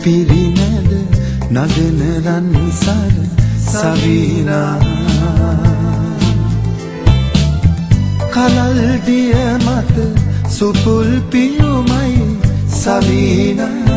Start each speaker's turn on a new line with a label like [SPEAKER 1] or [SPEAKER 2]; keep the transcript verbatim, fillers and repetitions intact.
[SPEAKER 1] පිරිමැද නදන රන්සර සවිනා කලල් දිය මත සුපුල් පියුමයි සවිනා